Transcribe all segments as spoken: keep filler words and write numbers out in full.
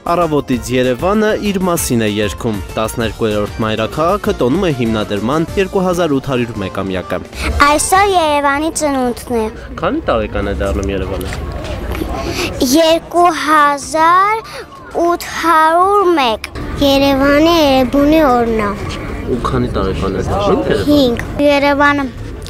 Առավոտից Երևանը իր մասին է երգում։ տասներկուերորդ մայրաքաղաքը տոնում է հիմնադրման երկու հազար ութ հարյուր մեկամյակը։ Այսօր Երևանի ծնունդն է։ Քանի տարեկան է դառնում Երևանը։ երկու հազար ութ հարյուր մեկ։ Երևանի Երևանի օրն է։ Ու քանի տարեկան է դառնում։ հինգ։ Երևանը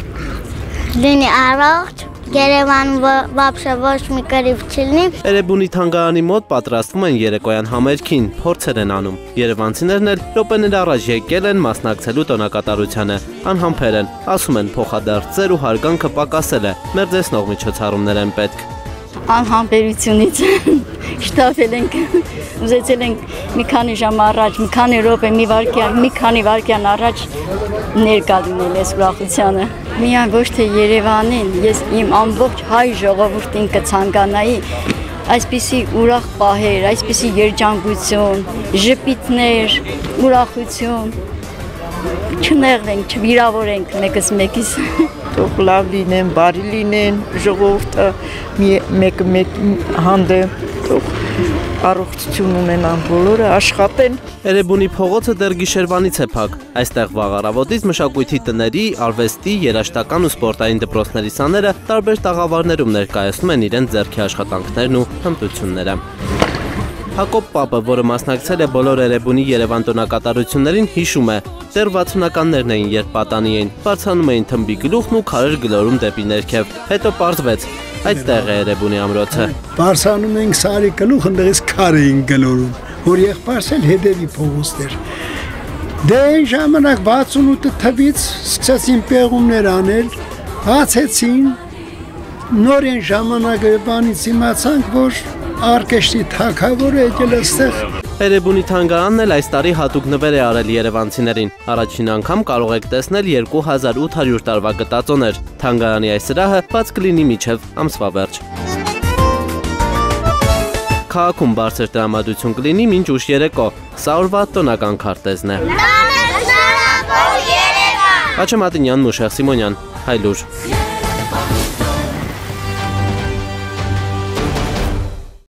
լինի առողջ։ Երևանում вообще ոչ մի կերիվ չլինի։ Էրեբունի թանգարանի մոտ պատրաստվում են երեկոյան համերգին, փորձեր են անում։ Երևանցիներն էլ րոպեներ առաջ եկել են մասնակցելու տոնակատարությանը։ Անհամբեր են, ասում են փոխադարձեր ու հարգանքը պակասել է, մերձեցնող միջոցառումներ են պետք։ Անհամբերությունից շտապել ենք, ուզեցել ենք մի քանի ժամ առաջ, մի քանի րոպե, մի վայրկյան, մի քանի վայրկյան առաջ ներկա լինել այս ուրախությանը։ Միայն ոչ թե Երևանին, ես իմ ամբողջ հայ ժողովրդին կցանկանայի այսպիսի ուրախ պահեր, այսպիսի երջանկություն, ժպիտներ, ուրախություն, չնեղվենք, չվիրավորենք մեկս մեկիս։ Թող լավ լինեն, բարի լինեն, ժողովուրդը մեկը մեկ հանդեպ, թող առողջություն ունենան բոլորը, աշխատեն։ Էրեբունի փողոցը դեռ գիշերվանից է փակ։ Այստեղ վաղ առավոտից մշակույթի տների, արվեստի, երաժշտական ու սպորտային դպրոցների սաները տարբեր տաղավարներում ներկայացնում են իրենց ձեռքի աշխատանքներն ու հմտությունները։ Հակոբ Պապը, որը մասնակցել է բոլոր Էրեբունի Երևան տոնակատարություններին, հիշում է, դեռ վաթսունականներն էին, երբ պատանի էին, բարձրանում էին թմբի գլուխն ու քարեր գլորում դեպի ներքև։ Հետո պարզվեց, այդտեղ է Էրեբունի ամրոցը։ Բարձրանում ենք սարի գլուխ, ընդեղից քար էին գլորում, որ եղբայրս էլ հետևի փողոցն էր։ Դե այն ժամանակ վաթսունութ թվից սկսեցին պեղումներ անել, բացեցին, նորեն ժամանակը բանից իմացանք, որ Արկեշտի թագավորը եկել այստեղ։ Էրեբունի թանգարանն էլ այս տարի հատուկ նվեր է արել երևանցիներին։ Առաջին անգամ կարող եք տեսնել երկու հազար ութ հարյուր տարվա գտածոներ։ Թանգարանի այս սրահը բաց կլինի մինչև ամսվա վերջ։ Քաղաքում բարձր տրամադրություն կլինի մինչ ուշ երեկո։ Սա օրվա տոնական քարտեզն է։ Աչե Մատինյան, Մուշեղ Սիմոնյան, Հայլուր։